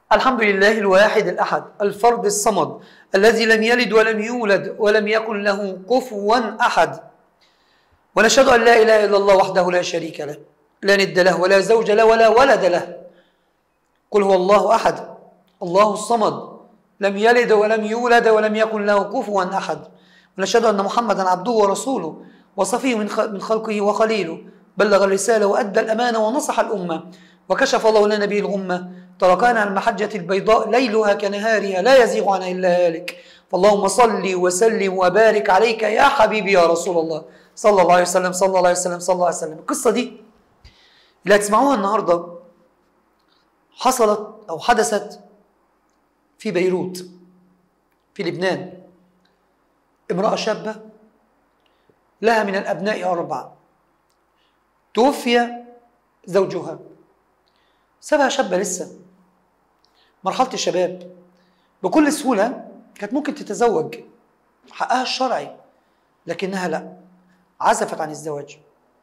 الحمد لله الواحد الأحد الفرد الصمد الذي لم يلد ولم يولد ولم يكن له كفوا أحد. ونشهد أن لا إله إلا الله وحده لا شريك له، لا ند له ولا زوج له ولا ولد له. قل هو الله أحد الله الصمد لم يلد ولم يولد ولم يكن له كفوا أحد. ونشهد أن محمدا عبده ورسوله وصفيه من خلقه وخليله، بلغ الرسالة وأدى الأمانة ونصح الأمة، وكشف الله لنا به الغمة، تركنا على المحجة البيضاء ليلها كنهارها لا يزيغ عنها إلا هالك. فاللهم صل وسلم وبارك عليك يا حبيبي يا رسول الله صلى الله عليه وسلم صلى الله عليه وسلم صلى الله عليه وسلم. القصة دي اللي هتسمعوها النهاردة حصلت أو حدثت في بيروت في لبنان. امرأة شابة لها من الأبناء 4، توفي زوجها، سابها شابة لسه مرحلة الشباب، بكل سهولة كانت ممكن تتزوج، حقها الشرعي، لكنها لا، عزفت عن الزواج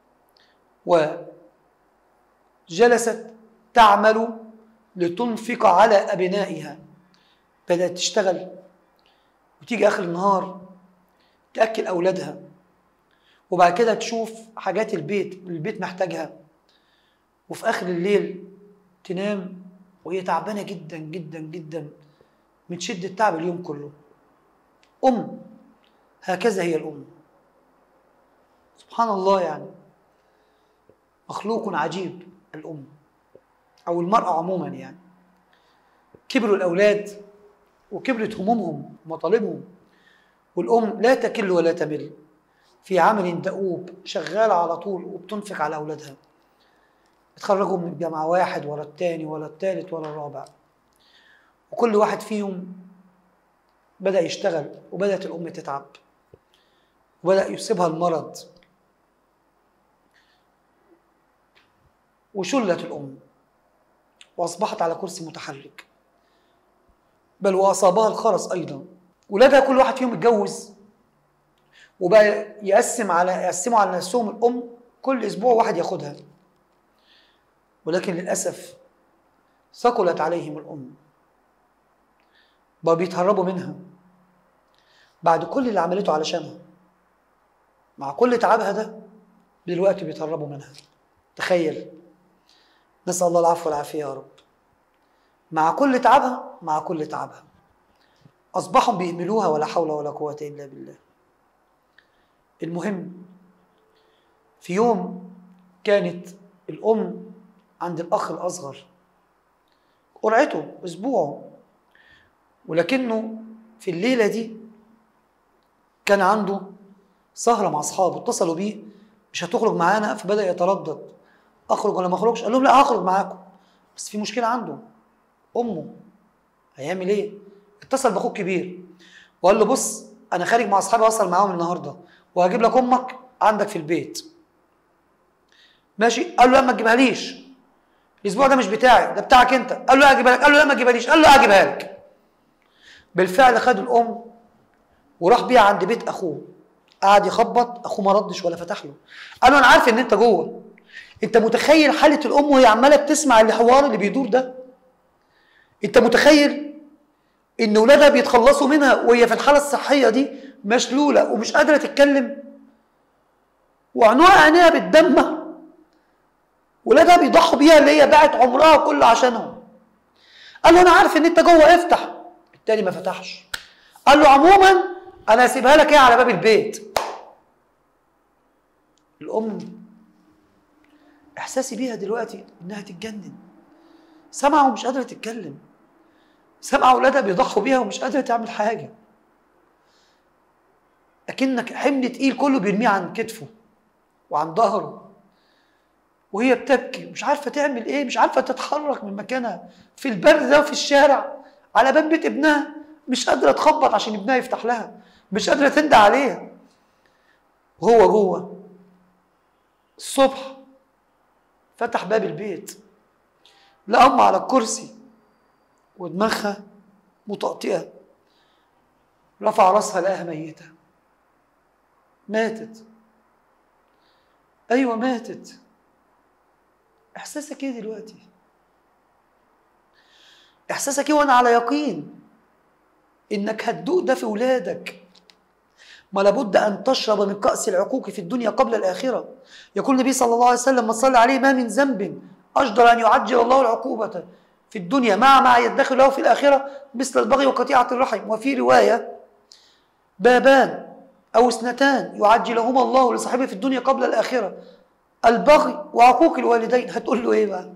وجلست تعمل لتنفق على أبنائها. بدأت تشتغل وتيجي آخر النهار تأكل أولادها، وبعد كده تشوف حاجات البيت محتاجها، وفي آخر الليل تنام وهي تعبانة جدا جدا جدا من شدة تعب اليوم كله. هكذا هي الأم، سبحان الله، يعني مخلوق عجيب الأم أو المرأة عموما. يعني كبروا الأولاد وكبرت همومهم ومطالبهم، والأم لا تكل ولا تمل، في عمل دؤوب شغالة على طول وبتنفق على أولادها. اتخرجوا من الجامعة واحد ورا التاني ولا التالت ولا الرابع، وكل واحد فيهم بدأ يشتغل، وبدأت الأم تتعب وبدأ يصيبها المرض، وشلت الأم وأصبحت على كرسي متحرك، بل وأصابها الخرس أيضا. ولادها كل واحد فيهم اتجوز وبقى يقسموا على نفسهم الأم، كل أسبوع واحد ياخدها، ولكن للأسف ثقلت عليهم الأم، بقى بيتهربوا منها بعد كل اللي عملته علشانها. مع كل تعبها ده دلوقتي بيتهربوا منها. تخيل، نسأل الله العفو والعافية يا رب. مع كل تعبها أصبحوا بيهملوها، ولا حول ولا قوة إلا بالله. المهم، في يوم كانت الأم عند الأخ الأصغر، قرعته أسبوعه، ولكنه في الليلة دي كان عنده سهرة مع أصحابه، اتصلوا بيه مش هتخرج معانا؟ فبدأ يتردد، أخرج ولا ما أخرجش؟ قال لهم لا هخرج معاكم، بس في مشكلة عنده، أمه هيعمل إيه؟ اتصل بأخوه الكبير وقال له بص، أنا خارج مع أصحابي أوصل معاهم النهاردة، وهجيب لك أمك عندك في البيت. ماشي؟ قال له لا ما تجيبها ليش، الأسبوع ده مش بتاعي، ده بتاعك أنت. قال له لا أجيبها لك. قال له لا ما تجيبها ليش. قال له أجيبها لك. بالفعل خد الأم وراح بيها عند بيت أخوه، قعد يخبط، أخوه ما ردش ولا فتح له. قال له أنا عارف إن أنت جوه. أنت متخيل حالة الأم وهي عمالة بتسمع الحوار اللي بيدور ده؟ أنت متخيل إن ولادها بيتخلصوا منها وهي في الحالة الصحية دي مشلولة ومش قادرة تتكلم، وعينيها بتدمع، ولادها بيضحوا بيها اللي هي باعت عمرها كله عشانهم. قال له أنا عارف إن أنت جوه، افتح. التاني ما فتحش. قال له عموما أنا هسيبها لك على باب البيت. الأم إحساسي بيها دلوقتي إنها تتجنن، سامعة ومش قادرة تتكلم، سامعة أولادها بيضحوا بيها ومش قادرة تعمل حاجة، أكنك حمل تقيل كله بيرميه عن كتفه وعن ظهره، وهي بتبكي مش عارفة تعمل إيه، مش عارفة تتحرك من مكانها في البرد ده وفي الشارع على باب بيت ابنها، مش قادرة تخبط عشان ابنها يفتح لها، مش قادرة تندى عليها، وهو جوه. الصبح فتح باب البيت، لقى أم على الكرسي ودماغها مطقطقة، رفع راسها لقاها ميتة. ماتت، أيوة ماتت. إحساسك إيه دلوقتي؟ إحساسك إيه وأنا على يقين إنك هتدوق ده في ولادك؟ ما لابد أن تشرب من كأس العقوق في الدنيا قبل الآخرة. يقول النبي صلى الله عليه وسلم: ما صلى عليه ما من ذنب أجدر أن يعجل الله العقوبة في الدنيا مع ما يدخر له في الآخرة مثل البغي وقطيعة الرحم. وفي رواية: بابان أو اثنتان يعجلهما الله لصاحبه في الدنيا قبل الآخرة: البغي وعقوق الوالدين. هتقول له إيه بقى؟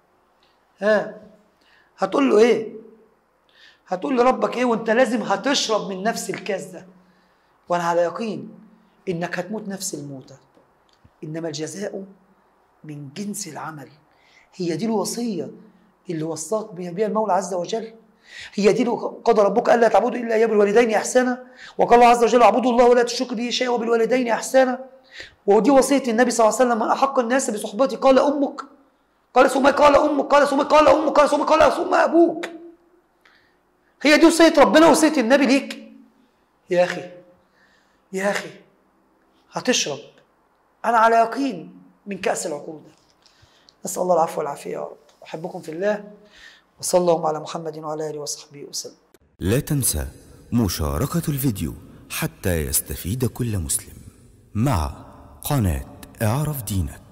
هتقول له إيه؟ هتقول لربك إيه وأنت لازم هتشرب من نفس الكاس ده؟ وأنا على يقين إنك هتموت نفس الموتة. إنما الجزاء من جنس العمل. هي دي الوصية اللي وصاك بها المولى عز وجل. هي دي قضى ربك ألا تعبدوا إلا إياه بالوالدين إحسانا، وقال الله عز وجل: اعبدوا الله ولا تشركوا به شيئا وبالوالدين إحسانا. ودي وصية النبي صلى الله عليه وسلم: من أحق الناس بصحبتي قال أمك، قال ثم قال أمك، قال ثم قال أمك، قال ثم قال ثم أبوك. هي دي وصية ربنا ووصية النبي ليك. يا أخي يا أخي هتشرب، أنا على يقين، من كأس العقوق ده. نسأل الله العفو والعافية يا رب. أحبكم في الله، وصلى الله على محمد وعلى آله وصحبه وسلم. لا تنسى مشاركة الفيديو حتى يستفيد كل مسلم مع قناة اعرف دينك.